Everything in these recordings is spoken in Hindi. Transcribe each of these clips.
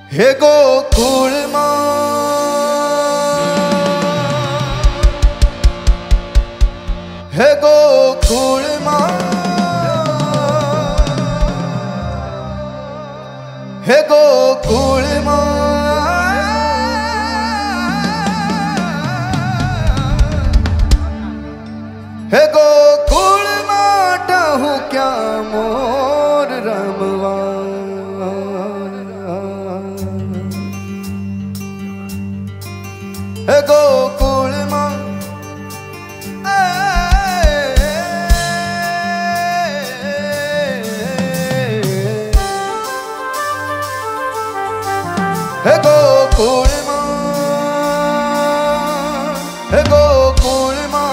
हे गोकुल मां, हे गोकुल मां, हे गोकुल मां, हे गोकुल माता हूँ क्या मोर रमवा। हे गोकुल मां, हे गोकुल मां, हे गोकुल मां,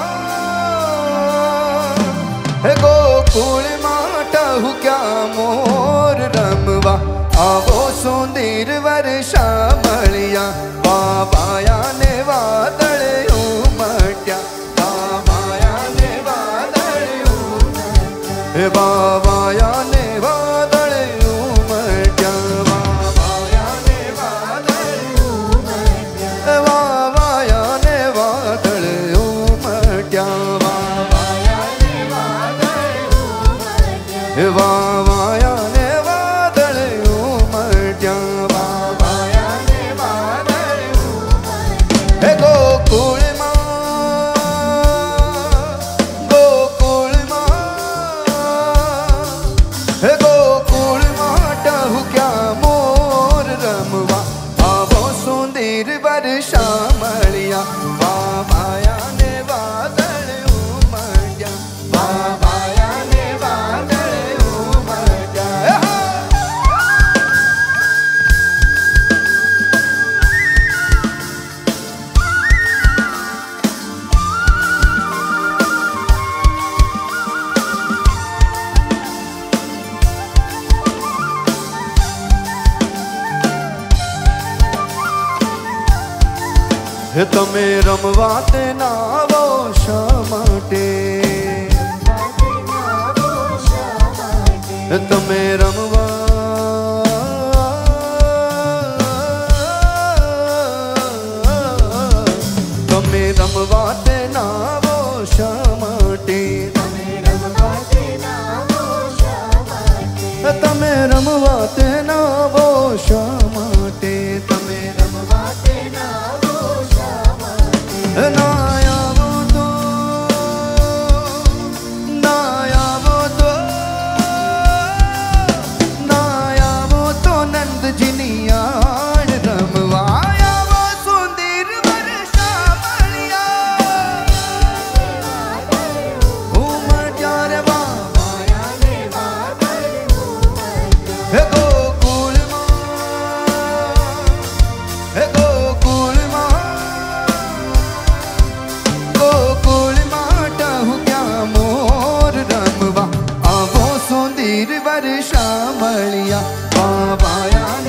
हे गोकुल माता हूँ क्या मोर रमवा। आवो सुंदर वर्षा मलिया, बाबाया ने वादळ उमट्या, बाबाया ने वादळ उमट्या, हे बाबाया ने वादळ उमट्या, बाबाया ने वादळ उमट्या, बाबाया ने वादळ उमट्या, बाबाया ने वादळ उमट्या, हे बाबाया ने वादळ उमट्या, बाबाया ने वादळ उमट्या। हे गोकुल मां, गोकुल मां, हे गोकुल माता हूँ क्या मोर रमवा। आवो सुंदर वर्षा मलिया, बाबाया ने वादळ उमट्या, बाबाया ने वादळ उमट्या। हे तमे रमवा ते नावो शा माटे, हे तमे रमवा, तमे रमवा ते नावो शा माटे, तमे रमवा ते नावो शा माटे, तमे रमवा ते नावो शा माटे, तमे रमवा ते नावो नाया वो तो, नाया वो तो, नाया वो तो नंद जिनियाण रमवाया। वो सुंदर वर्षा मलिया, उमट्या रे बाबाया ने वादळ उमट्या। हे गोकुल मां, हे गोकुल मां, गोकुल माता हूँ क्या मोर रमवा। आवो सुंदर वर्षा मलिया, बाबाया